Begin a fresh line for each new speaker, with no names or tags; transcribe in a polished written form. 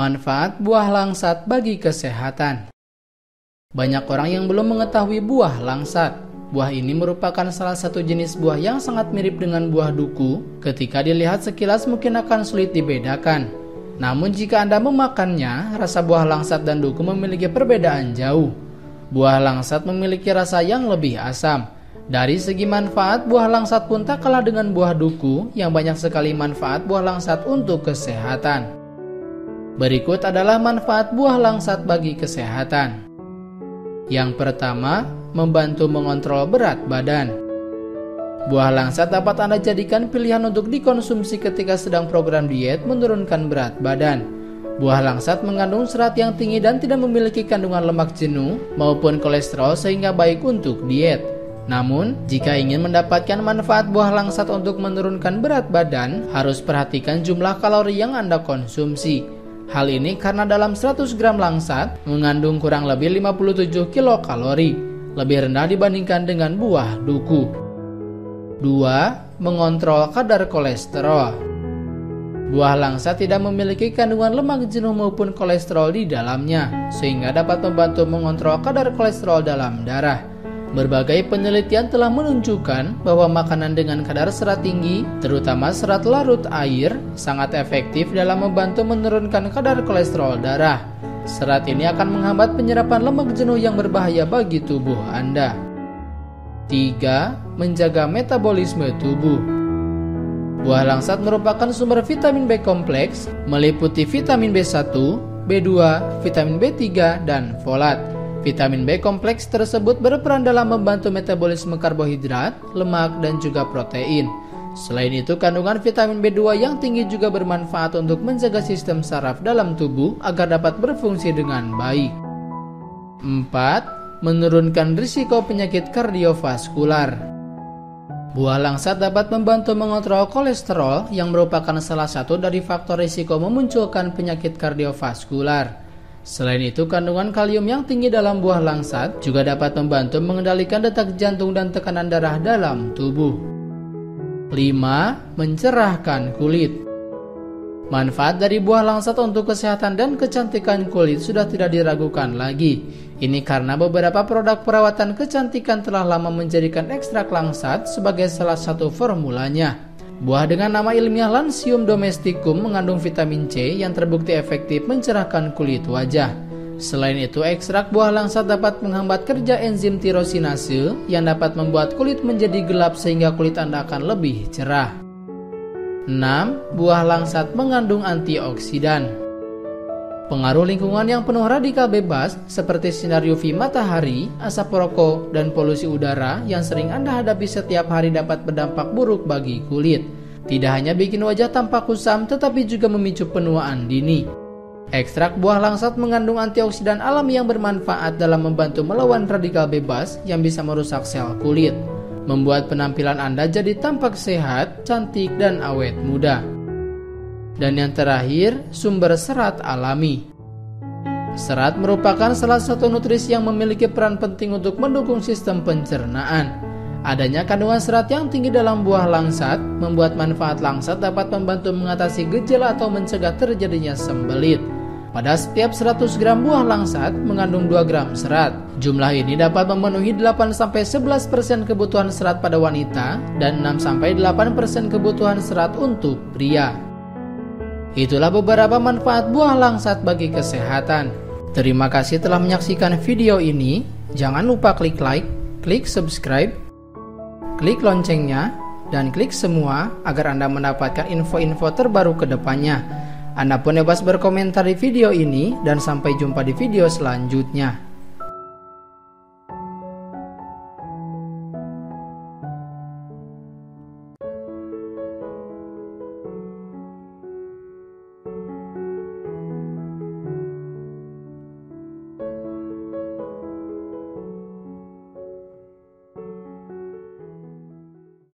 Manfaat buah langsat bagi kesehatan. Banyak orang yang belum mengetahui buah langsat. Buah ini merupakan salah satu jenis buah yang sangat mirip dengan buah duku. Ketika dilihat sekilas mungkin akan sulit dibedakan. Namun jika Anda memakannya, rasa buah langsat dan duku memiliki perbedaan jauh. Buah langsat memiliki rasa yang lebih asam. Dari segi manfaat, buah langsat pun tak kalah dengan buah duku yang banyak sekali manfaat buah langsat untuk kesehatan. Berikut adalah manfaat buah langsat bagi kesehatan. Yang pertama, membantu mengontrol berat badan. Buah langsat dapat Anda jadikan pilihan untuk dikonsumsi ketika sedang program diet menurunkan berat badan. Buah langsat mengandung serat yang tinggi dan tidak memiliki kandungan lemak jenuh maupun kolesterol sehingga baik untuk diet. Namun, jika ingin mendapatkan manfaat buah langsat untuk menurunkan berat badan, harus perhatikan jumlah kalori yang Anda konsumsi. Hal ini karena dalam 100 gram langsat mengandung kurang lebih 57 kilokalori, lebih rendah dibandingkan dengan buah duku. 2. Mengontrol kadar kolesterol. Buah langsat tidak memiliki kandungan lemak jenuh maupun kolesterol di dalamnya, sehingga dapat membantu mengontrol kadar kolesterol dalam darah. Berbagai penelitian telah menunjukkan bahwa makanan dengan kadar serat tinggi, terutama serat larut air, sangat efektif dalam membantu menurunkan kadar kolesterol darah. Serat ini akan menghambat penyerapan lemak jenuh yang berbahaya bagi tubuh Anda. 3. Menjaga metabolisme tubuh. Buah langsat merupakan sumber vitamin B kompleks, meliputi vitamin B1, B2, vitamin B3, dan folat. Vitamin B kompleks tersebut berperan dalam membantu metabolisme karbohidrat, lemak, dan juga protein. Selain itu, kandungan vitamin B2 yang tinggi juga bermanfaat untuk menjaga sistem saraf dalam tubuh agar dapat berfungsi dengan baik. 4. Menurunkan risiko penyakit kardiovaskular. Buah langsat dapat membantu mengontrol kolesterol yang merupakan salah satu dari faktor risiko memunculkan penyakit kardiovaskular. Selain itu, kandungan kalium yang tinggi dalam buah langsat juga dapat membantu mengendalikan detak jantung dan tekanan darah dalam tubuh. 5. Mencerahkan kulit. Manfaat dari buah langsat untuk kesehatan dan kecantikan kulit sudah tidak diragukan lagi. Ini karena beberapa produk perawatan kecantikan telah lama menjadikan ekstrak langsat sebagai salah satu formulanya. Buah dengan nama ilmiah Lansium domesticum mengandung vitamin C yang terbukti efektif mencerahkan kulit wajah. Selain itu, ekstrak buah langsat dapat menghambat kerja enzim tirosinase yang dapat membuat kulit menjadi gelap sehingga kulit Anda akan lebih cerah. 6. Buah langsat mengandung antioksidan. Pengaruh lingkungan yang penuh radikal bebas seperti sinar UV matahari, asap rokok, dan polusi udara yang sering Anda hadapi setiap hari dapat berdampak buruk bagi kulit. Tidak hanya bikin wajah tampak kusam, tetapi juga memicu penuaan dini. Ekstrak buah langsat mengandung antioksidan alami yang bermanfaat dalam membantu melawan radikal bebas yang bisa merusak sel kulit, membuat penampilan Anda jadi tampak sehat, cantik, dan awet muda. Dan yang terakhir, sumber serat alami. Serat merupakan salah satu nutrisi yang memiliki peran penting untuk mendukung sistem pencernaan. Adanya kandungan serat yang tinggi dalam buah langsat membuat manfaat langsat dapat membantu mengatasi gejala atau mencegah terjadinya sembelit. Pada setiap 100 gram buah langsat mengandung 2 gram serat. Jumlah ini dapat memenuhi 8-11% kebutuhan serat pada wanita dan 6-8% kebutuhan serat untuk pria. Itulah beberapa manfaat buah langsat bagi kesehatan. Terima kasih telah menyaksikan video ini. Jangan lupa klik like, klik subscribe, klik loncengnya, dan klik semua agar Anda mendapatkan info-info terbaru ke depannya. Anda pun bebas berkomentar di video ini dan sampai jumpa di video selanjutnya.